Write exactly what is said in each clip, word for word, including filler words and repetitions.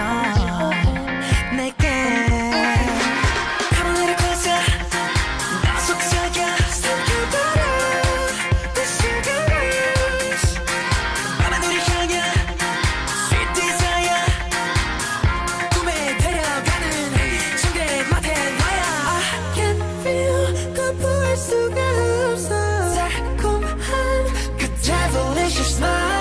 내게 Come a little closer 나 속삭여 삼켜버려 The sugar rush 밤에 너를 향해 Sweet desire 꿈에 데려가는 침대 맡에 너야 I can feel 거부할 수가 없어 달콤한 그 devilish smile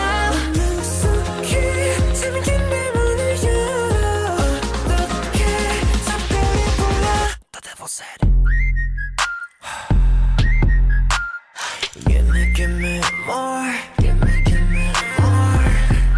Give me, give me more. Give me, give me more.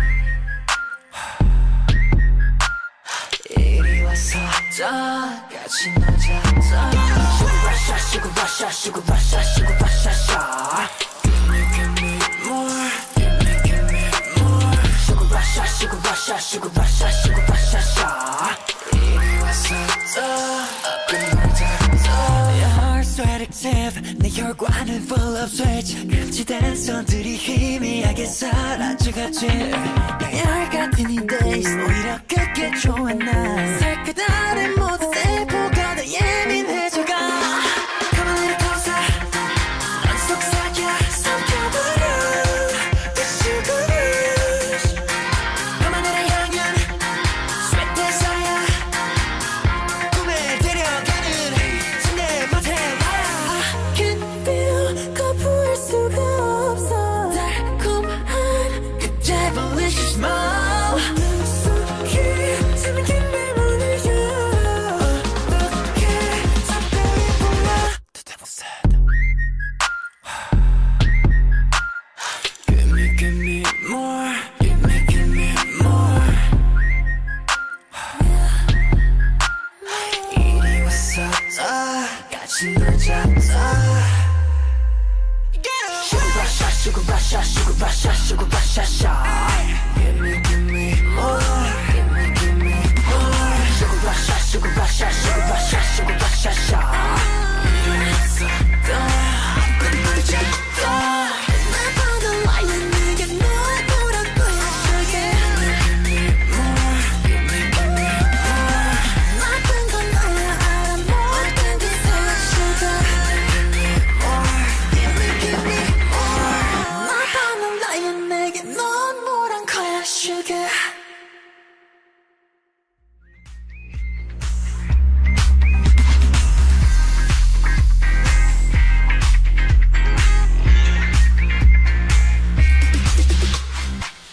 이리 와서 더 같이 놀자. Sugar rush, sugar rush, sugar rush, sugar rush, sugar. Give me, give me more. Give me, give me more. Sugar rush, sugar rush, sugar rush, sugar rush, sugar. 이리 와서 더 끝나자. Your heart's so addictive. 내 혈관은 full of switch. 금지된 선들이 희미하게 사라져가지. 열 같은 이 days 오히려 그게 좋아 난. 살펴다른 모든 세포가 더 예민해져가. Come a little closer 넌 속삭여 삼켜버려 The sugar rush 밤하늘을 향한 Sweet desire 꿈에 데려가는 침대 맡에 와야 I can feel 거부할 수가 없어 달콤한 그 devilish smile 능숙히 잠긴 내 문을 열어 어떻게 작별이 불러 The devil said Give me, give me more Give me, give me more 이리 와서 더 같이 놀자 Sugar rush, sugar rush, sugar rush, sugar rush, sugar. Give me, give me more. Give me, give me more. Sugar rush, sugar rush, sugar rush, sugar rush, sugar. 이리 와서 더 끝내자 더. 날 받아와야 네게 널 보라고 sugar. Give me, give me more. Give me, give me more. 모든 건 너야 알아 모든 게 sugar. Give me more. Give me, give me more. 날 받아와야 내게 넌 뭐란 거야 sugar.